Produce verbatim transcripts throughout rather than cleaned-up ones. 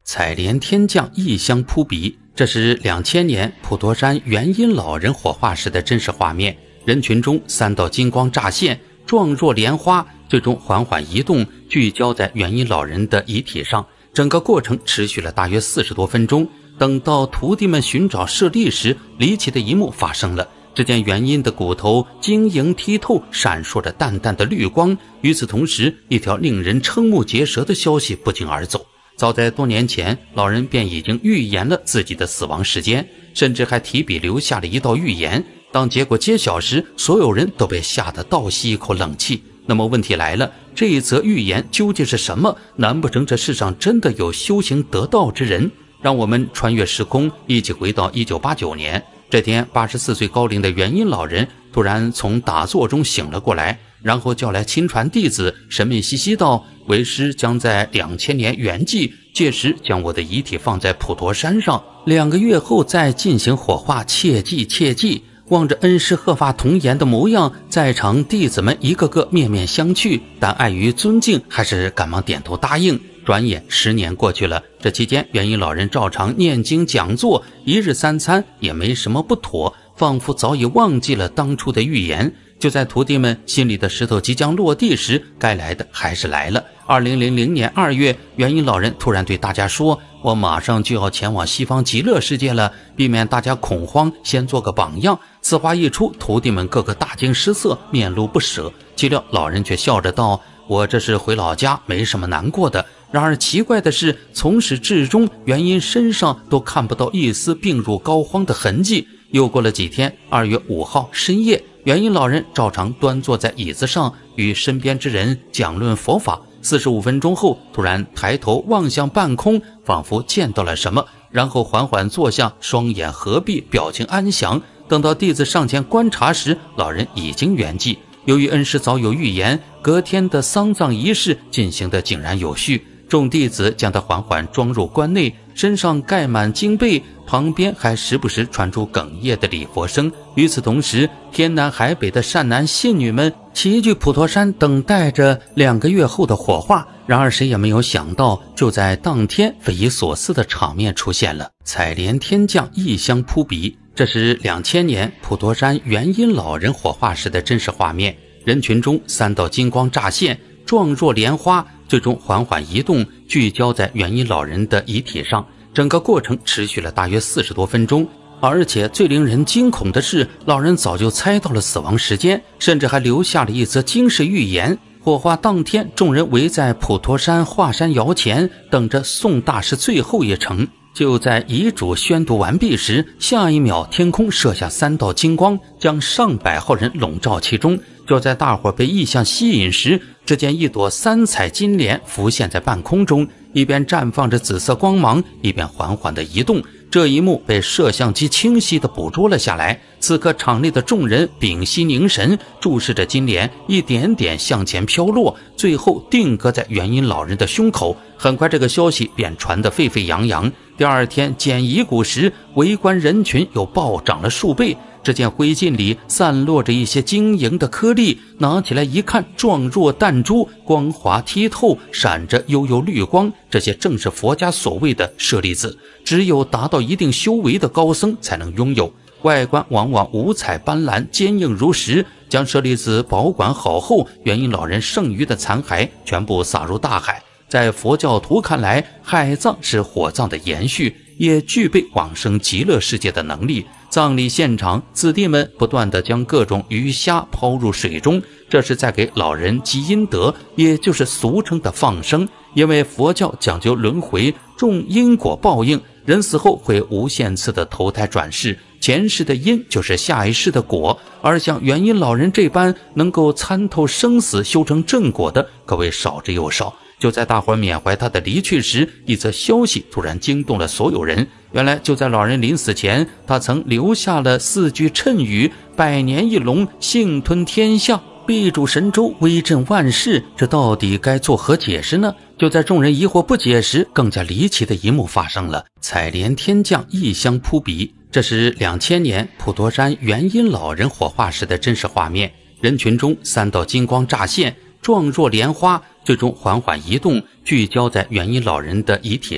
采莲天降，异香扑鼻。这是两千年普陀山元音老人火化时的真实画面。人群中三道金光乍现，状若莲花，最终缓缓移动，聚焦在元音老人的遗体上。整个过程持续了大约四十多分钟。等到徒弟们寻找舍利时，离奇的一幕发生了。只见元音的骨头晶莹剔透，闪烁着淡淡的绿光。与此同时，一条令人瞠目结舌的消息不胫而走。早在多年前，老人便已经预言了自己的死亡时间，甚至还提笔留下了一道预言。当结果揭晓时，所有人都被吓得倒吸一口冷气。那么问题来了，这一则预言究竟是什么？难不成这世上真的有修行得道之人？让我们穿越时空，一起回到一九八九年。这天，八十四岁高龄的元音老人突然从打坐中醒了过来，然后叫来亲传弟子，神秘兮兮道：为师将在两千年圆寂，届时将我的遗体放在普陀山上，两个月后再进行火化，切记切记。望着恩师鹤发童颜的模样，在场弟子们一个个面面相觑，但碍于尊敬，还是赶忙点头答应。转眼十年过去了，这期间元音老人照常念经讲座，一日三餐也没什么不妥，仿佛早已忘记了当初的预言。就在徒弟们心里的石头即将落地时，该来的还是来了。二零零零年二月，元音老人突然对大家说：我马上就要前往西方极乐世界了，避免大家恐慌，先做个榜样。此话一出，徒弟们个个大惊失色，面露不舍。岂料老人却笑着道：我这是回老家，没什么难过的。然而奇怪的是，从始至终元音身上都看不到一丝病入膏肓的痕迹。又过了几天，二月五号深夜，元音老人照常端坐在椅子上，与身边之人讲论佛法。四十五分钟后，突然抬头望向半空，仿佛见到了什么，然后缓缓坐下，双眼合闭，表情安详。等到弟子上前观察时，老人已经圆寂。由于恩师早有预言，隔天的丧葬仪式进行得井然有序。众弟子将他缓缓装入棺内，身上盖满经被，旁边还时不时传出哽咽的礼佛声。与此同时，天南海北的善男信女们齐聚普陀山，等待着两个月后的火化。然而谁也没有想到，就在当天，匪夷所思的场面出现了。采莲天降，异香扑鼻。这是两千年普陀山元音老人火化时的真实画面。人群中三道金光乍现，状若莲花，最终缓缓移动，聚焦在元音老人的遗体上。整个过程持续了大约四十多分钟，而且最令人惊恐的是，老人早就猜到了死亡时间，甚至还留下了一则惊世预言。火化当天，众人围在普陀山华山窑前，等着宋大师最后一程。就在遗嘱宣读完毕时，下一秒天空射下三道金光，将上百号人笼罩其中。就在大伙被异象吸引时，只见一朵三彩金莲浮现在半空中，一边绽放着紫色光芒，一边缓缓地移动。这一幕被摄像机清晰地捕捉了下来。此刻场内的众人屏息凝神，注视着金莲一点点向前飘落，最后定格在元音老人的胸口。很快这个消息便传得沸沸扬扬。第二天捡遗骨时，围观人群又暴涨了数倍。只见灰烬里散落着一些晶莹的颗粒，拿起来一看，状若弹珠，光滑剔透，闪着幽幽绿光。这些正是佛家所谓的舍利子，只有达到一定修为的高僧才能拥有。外观往往五彩斑斓，坚硬如石。将舍利子保管好后，元音老人剩余的残骸全部撒入大海。在佛教徒看来，海葬是火葬的延续，也具备往生极乐世界的能力。葬礼现场，子弟们不断地将各种鱼虾抛入水中，这是在给老人积阴德，也就是俗称的放生。因为佛教讲究轮回，重因果报应，人死后会无限次的投胎转世，前世的因就是下一世的果，而像元音老人这般能够参透生死修成正果的，可谓少之又少。就在大伙缅怀他的离去时，一则消息突然惊动了所有人。原来就在老人临死前，他曾留下了四句谶语：百年一龙，幸吞天下，必主神州，威震万世。这到底该作何解释呢？就在众人疑惑不解时，更加离奇的一幕发生了。采莲天降，异香扑鼻。这是两千年普陀山元音老人火化时的真实画面。人群中三道金光乍现，状若莲花，最终缓缓移动，聚焦在元音老人的遗体上。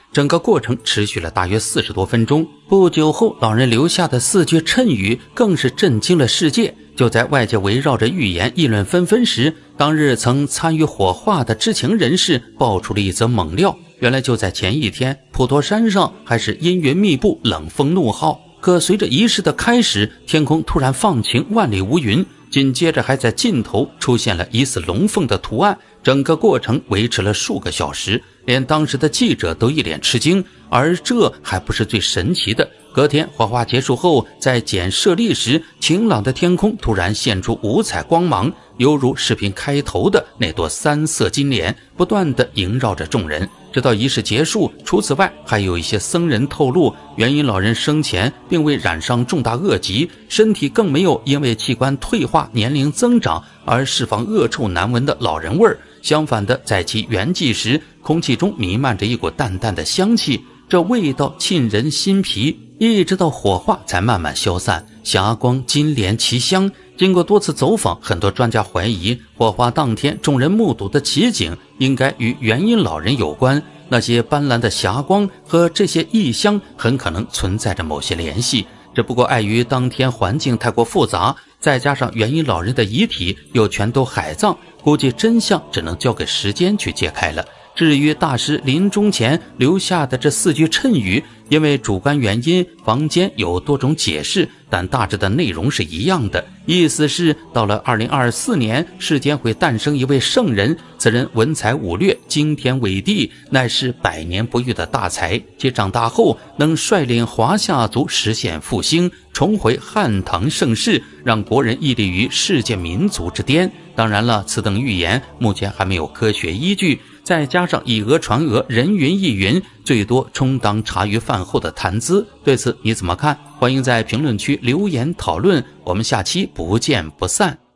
整个过程持续了大约四十多分钟。不久后，老人留下的四句谶语更是震惊了世界。就在外界围绕着预言议论纷纷时，当日曾参与火化的知情人士爆出了一则猛料。原来就在前一天，普陀山上还是阴云密布，冷风怒号。可随着仪式的开始，天空突然放晴，万里无云，紧接着还在尽头出现了疑似龙凤的图案。整个过程维持了数个小时，连当时的记者都一脸吃惊。而这还不是最神奇的，隔天火化结束后，在捡舍利时，晴朗的天空突然现出五彩光芒，犹如视频开头的那朵三色金莲，不断地萦绕着众人，直到仪式结束。除此外，还有一些僧人透露，元音老人生前并未染上重大恶疾，身体更没有因为器官退化、年龄增长而释放恶臭难闻的老人味儿。相反的，在其圆寂时，空气中弥漫着一股淡淡的香气，这味道沁人心脾，一直到火化才慢慢消散，霞光金莲奇香。经过多次走访，很多专家怀疑火化当天众人目睹的奇景应该与元音老人有关，那些斑斓的霞光和这些异香很可能存在着某些联系。只不过碍于当天环境太过复杂，再加上元音老人的遗体又全都海葬，估计真相只能交给时间去揭开了。至于大师临终前留下的这四句谶语，因为主观原因，坊间有多种解释，但大致的内容是一样的，意思是到了二零二四年，世间会诞生一位圣人，此人文才武略，惊天伟地，乃是百年不遇的大才，其长大后能率领华夏族实现复兴，重回汉唐盛世，让国人屹立于世界民族之巅。当然了，此等预言目前还没有科学依据，再加上以讹传讹，人云亦云，最多充当茶余饭后的谈资。对此你怎么看？欢迎在评论区留言讨论，我们下期不见不散。